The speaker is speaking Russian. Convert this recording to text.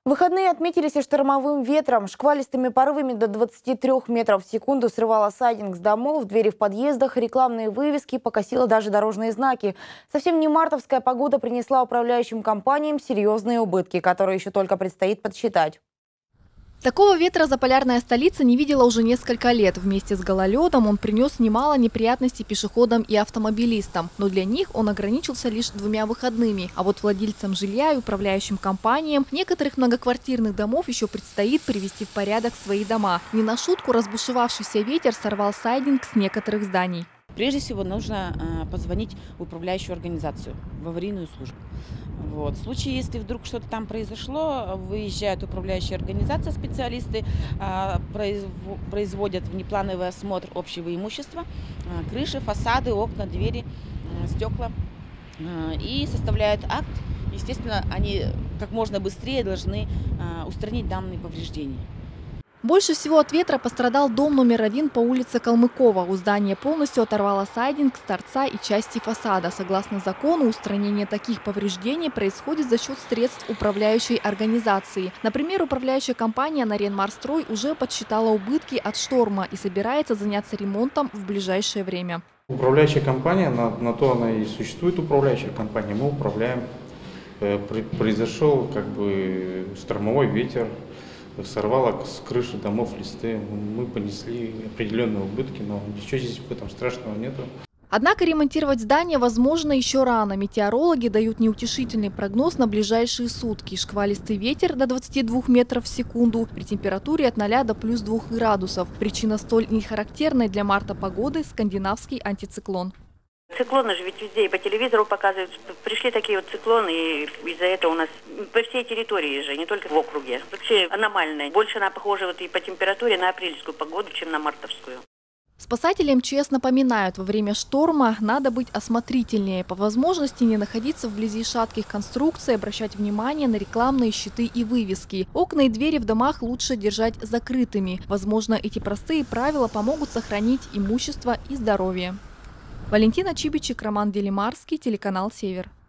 Выходные отметились и штормовым ветром. Шквалистыми порывами до 23 метров в секунду срывало сайдинг с домов, двери в подъездах, рекламные вывески, покосило даже дорожные знаки. Совсем не мартовская погода принесла управляющим компаниям серьезные убытки, которые еще только предстоит подсчитать. Такого ветра заполярная столица не видела уже несколько лет. Вместе с гололедом он принес немало неприятностей пешеходам и автомобилистам. Но для них он ограничился лишь 2 выходными. А вот владельцам жилья и управляющим компаниям некоторых многоквартирных домов еще предстоит привести в порядок свои дома. Не на шутку разбушевавшийся ветер сорвал сайдинг с некоторых зданий. Прежде всего нужно позвонить в управляющую организацию, в аварийную службу. Вот. В случае, если вдруг что-то там произошло, выезжает управляющая организация, специалисты производят внеплановый осмотр общего имущества, крыши, фасады, окна, двери, стекла и составляют акт. Естественно, они как можно быстрее должны устранить данные повреждения. Больше всего от ветра пострадал дом номер 1 по улице Калмыкова. У здания полностью оторвало сайдинг с торца и части фасада. Согласно закону, устранение таких повреждений происходит за счет средств управляющей организации. Например, управляющая компания «Наренмарстрой» уже подсчитала убытки от шторма и собирается заняться ремонтом в ближайшее время. Управляющая компания, на то она и существует управляющая компания, мы управляем. Произошел штормовой ветер. Сорвало с крыши домов листы. Мы понесли определенные убытки, но ничего здесь в этом страшного нету. Однако ремонтировать здание возможно еще рано. Метеорологи дают неутешительный прогноз на ближайшие сутки. Шквалистый ветер до 22 метров в секунду при температуре от 0 до плюс 2 градусов. Причина столь нехарактерной для марта погоды – скандинавский антициклон. Циклоны же ведь везде и по телевизору показывают, что пришли такие вот циклоны, и из-за этого у нас по всей территории же, не только в округе. Вообще аномальная. Больше она похожа вот и по температуре на апрельскую погоду, чем на мартовскую. Спасатели МЧС напоминают, во время шторма надо быть осмотрительнее. По возможности не находиться вблизи шатких конструкций, обращать внимание на рекламные щиты и вывески. Окна и двери в домах лучше держать закрытыми. Возможно, эти простые правила помогут сохранить имущество и здоровье. Валентина Чибичек, Роман Делимарский, телеканал «Север».